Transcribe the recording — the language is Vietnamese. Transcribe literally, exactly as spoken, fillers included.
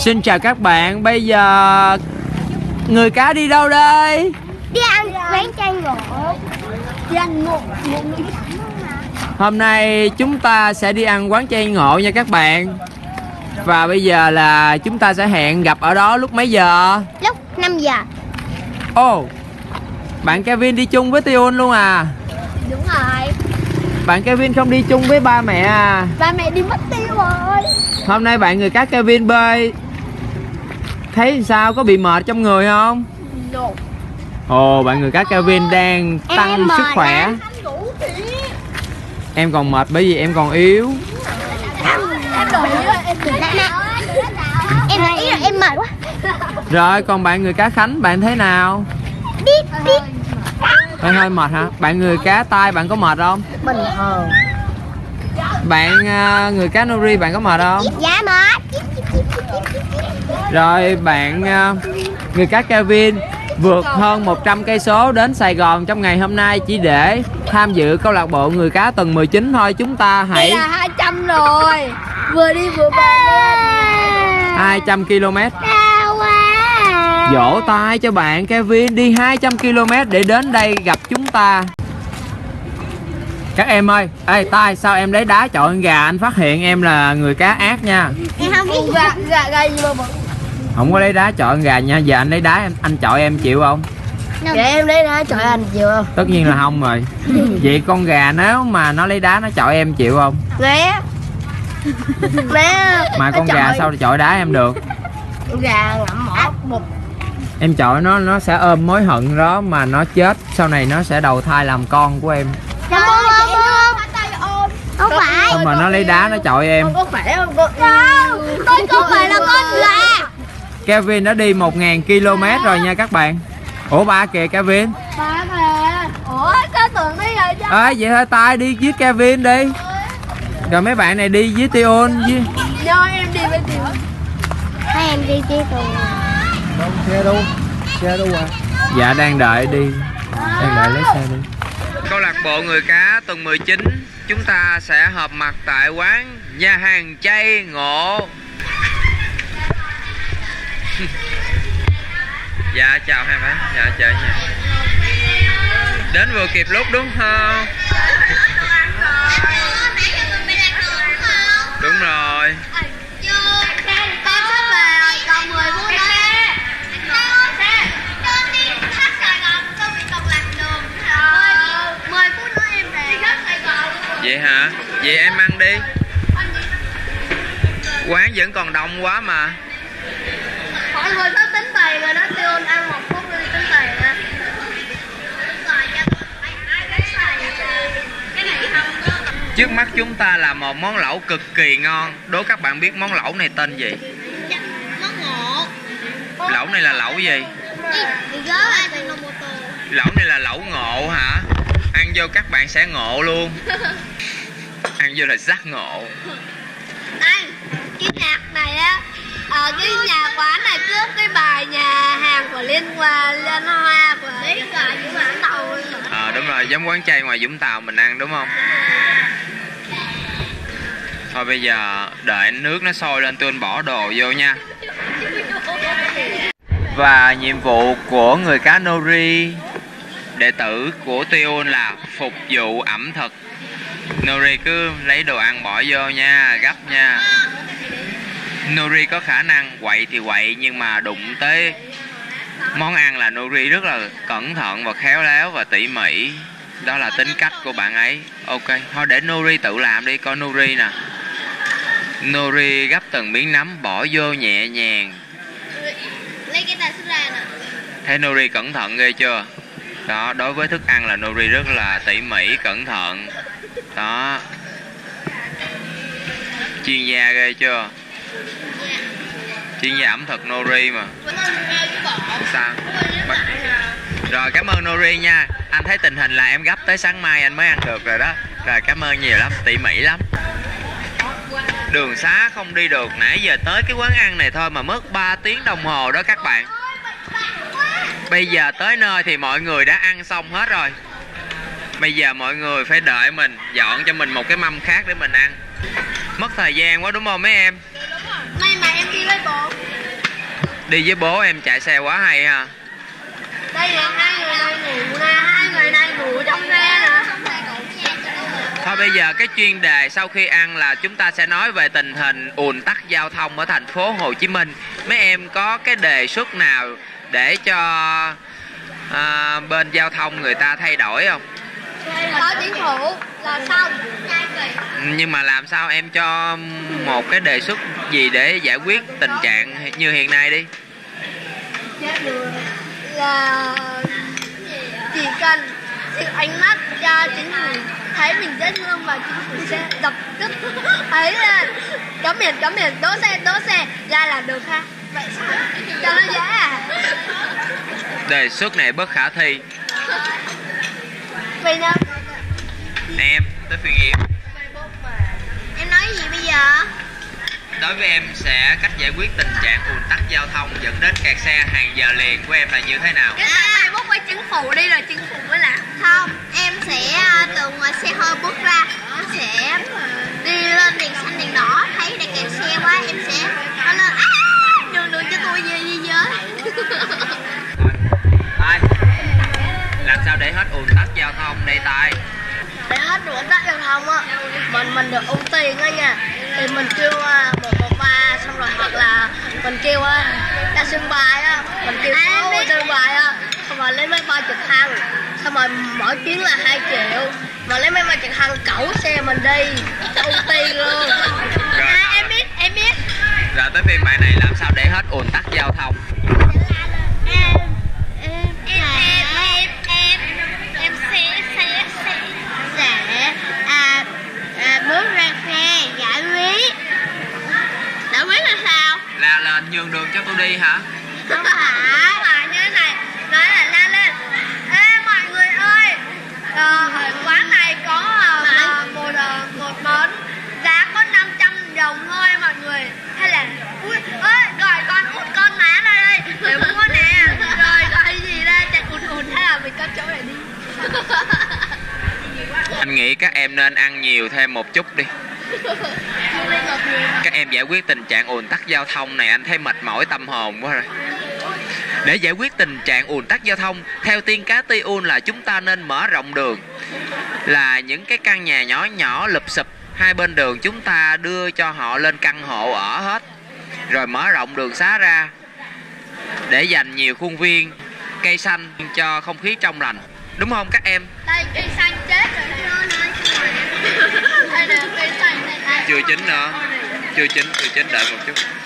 Xin chào các bạn, bây giờ người cá đi đâu đây? Đi ăn quán chay ngộ. Đi ăn ngộ. Hôm nay chúng ta sẽ đi ăn quán chay ngộ nha các bạn. Và bây giờ là chúng ta sẽ hẹn gặp ở đó lúc mấy giờ? Lúc năm giờ. Ồ, oh, bạn Kevin đi chung với Tiun luôn à? Đúng rồi. Bạn Kevin không đi chung với ba mẹ à? Ba mẹ đi mất tiêu rồi. Hôm nay bạn người cá Kevin bơi thấy sao, có bị mệt trong người không? Ồ, oh, bạn người cá Kevin đang tăng em sức khỏe. Em còn mệt bởi vì em còn yếu. Em ý là em mệt quá. Rồi còn bạn người cá Khánh bạn thế nào? Biết biết. Hơi hơi mệt hả? Bạn người cá Tai bạn có mệt không? Bình thường. Bạn uh, người cá Nori bạn có mệt không? Dạ mệt. Rồi bạn uh, người cá Kevin vượt hơn một trăm cây số đến Sài Gòn trong ngày hôm nay chỉ để tham dự câu lạc bộ người cá tuần mười chín thôi. Chúng ta hãy đây là hai trăm rồi. Vừa đi vừa bơi. hai trăm ki lô mét. Đau quá. Vỗ tay cho bạn Kevin đi hai trăm ki lô mét để đến đây gặp chúng ta. Các em ơi, ê Tai, sao em lấy đá chọi con gà? Anh phát hiện em là người cá ác nha. Em không biết gà gà gà gì mà bự. Không có lấy đá chọi con gà nha. Giờ anh lấy đá em anh chọi em chịu không? Để em lấy đá chọi anh chịu không? Tất nhiên là không rồi. Vậy con gà nếu mà nó lấy đá nó chọi em chịu không? Né. Né. Mà con gà sao chọi đá em được? Con gà ngậm mỏ một. Em chọi nó nó sẽ ôm mối hận đó mà nó chết, sau này nó sẽ đầu thai làm con của em. Không không phải. Không mà nó lấy đá nó chọi em. Không có phải không? Tôi không phải là con gà. Kevin đã đi một nghìn ki lô mét rồi nha các bạn. Ủa ba kìa Kevin. Ba kìa. Ủa cái tưởng đi rồi chứ. Ê vậy thôi Tai đi với Kevin đi. Rồi mấy bạn này đi với Tiun với. Nhớ em đi với Tiun. Hai em đi với Tiun. Đâu xe đâu? Xe đâu à? Dạ đang đợi đi. Đang đợi lấy xe đi. Câu lạc bộ người cá tuần mười chín chúng ta sẽ họp mặt tại quán nhà hàng chay ngộ. Dạ chào hai bạn. Dạ chào nha. Đến vừa kịp lúc đúng không? Đúng rồi. Vậy hả? Vậy em ăn đi. Quán vẫn còn đông quá mà. Mọi người có tính tiền rồi đó, Tiun ăn một phút đi tính tiền nè. Trước mắt chúng ta là một món lẩu cực kỳ ngon. Đố các bạn biết món lẩu này tên gì? Món ngộ. Lẩu này là lẩu gì? Lẩu này là lẩu ngộ hả? Ăn vô các bạn sẽ ngộ luôn. Ăn vô là giác ngộ. Anh, cái nhạc này á, ở cái nhà quán này cướp cái bài nhà hàng của Liên Hoa, Liên Hoa của Vũng Tàu. Ờ à, đúng rồi, giống quán chay ngoài Vũng Tàu mình ăn đúng không? Thôi bây giờ đợi nước nó sôi lên tôi bỏ đồ vô nha. Và nhiệm vụ của người cá Nori, đệ tử của Tiun là phục vụ ẩm thực. Nori cứ lấy đồ ăn bỏ vô nha, gấp nha. Nori có khả năng quậy thì quậy, nhưng mà đụng tới món ăn là Nori rất là cẩn thận và khéo léo và tỉ mỉ. Đó là tính cách của bạn ấy. Ok, thôi để Nori tự làm đi, coi Nori nè. Nori gấp từng miếng nấm bỏ vô nhẹ nhàng. Lấy cái tay ra nè. Thấy Nori cẩn thận ghê chưa? Đó, đối với thức ăn là Nori rất là tỉ mỉ, cẩn thận. Đó. Chuyên gia ghê chưa? Chuyên gia ẩm thực Nori mà. Sao? Rồi cảm ơn Nori nha. Anh thấy tình hình là em gấp tới sáng mai anh mới ăn được rồi đó. Rồi cảm ơn nhiều lắm, tỉ mỉ lắm. Đường xá không đi được, nãy giờ tới cái quán ăn này thôi mà mất ba tiếng đồng hồ đó các bạn. Bây giờ tới nơi thì mọi người đã ăn xong hết rồi. Bây giờ mọi người phải đợi mình dọn cho mình một cái mâm khác để mình ăn. Mất thời gian quá đúng không mấy em? May mà em đi với bố. Đi với bố em chạy xe quá hay ha. Đây là hai người này ngủ nè, hai người này ngủ trong xe nè. Thôi bây giờ cái chuyên đề sau khi ăn là chúng ta sẽ nói về tình hình ùn tắc giao thông ở thành phố Hồ Chí Minh. Mấy em có cái đề xuất nào để cho à, bên giao thông người ta thay đổi không? Có chính phủ là xong. Nhưng mà làm sao em cho một cái đề xuất gì để giải quyết tình trạng như hiện nay đi. Là chỉ cần sự ánh mắt cho chính phủ, thấy mình dễ thương và chính phủ sẽ lập tức ấy là cấm biển cấm biển đỗ xe đỗ xe ra là được ha. Vậy sao cho nó dễ à? Đề xuất này bất khả thi. Vì đâu Em tới phiên em. em nói gì bây giờ? Đối với em sẽ cách giải quyết tình trạng ùn tắc giao thông dẫn đến kẹt xe hàng giờ liền của em là như thế nào? Cái Facebook với chính phủ đi rồi chính phủ mới làm. Không, em sẽ từ ngoài xe hơi bước ra, em sẽ đi lên đèn xanh đèn đỏ, thấy đã kẹt xe quá em sẽ nó lên á, đường đường cho tôi về đi với. Tay, làm sao để hết ùn tắc giao thông đây Tay? Để hết ùn tắc giao thông á, mình mình được ưu tiên á nha, thì mình kêu một một ba xong rồi, hoặc là mình kêu á ra sân bay á, mình kêu số à, sân bay á, xong rồi lấy máy bay trực thăng, xong rồi mỗi chuyến là hai triệu, mà lấy máy bay trực thăng cẩu xe mình đi, ưu tiên luôn. Rồi, à, em biết em biết. Rồi tới phiên bạn này làm sao để hết ùn tắc giao thông? Em em em em em em sẽ sẽ sẽ sẽ à, à bước ra xe giải quyết. Giải quyết là sao? Là lên nhường đường cho tôi đi hả? Không phải, mà như thế này, nói là la lên. Ê mọi người ơi, ờ, ở quán này có ờ, một ờ, một món giá có năm trăm đồng thôi mọi người. Hay là ui ơi gọi con út con má ra đây để mua nè. Rồi gọi gì ra chạy ùn ùn, hay là mình có chỗ để đi. Anh nghĩ các em nên ăn nhiều thêm một chút đi. Các em giải quyết tình trạng ùn tắc giao thông này anh thấy mệt mỏi tâm hồn quá rồi. Để giải quyết tình trạng ùn tắc giao thông, theo tiên cá Ti Un là chúng ta nên mở rộng đường. Là những cái căn nhà nhỏ nhỏ lụp xụp hai bên đường chúng ta đưa cho họ lên căn hộ ở hết. Rồi mở rộng đường xá ra để dành nhiều khuôn viên, cây xanh cho không khí trong lành. Đúng không các em? Đây cây xanh chết rồi. Đây là cây xanh này. Chưa chín nữa. Chưa chín, chưa chín, đợi một chút.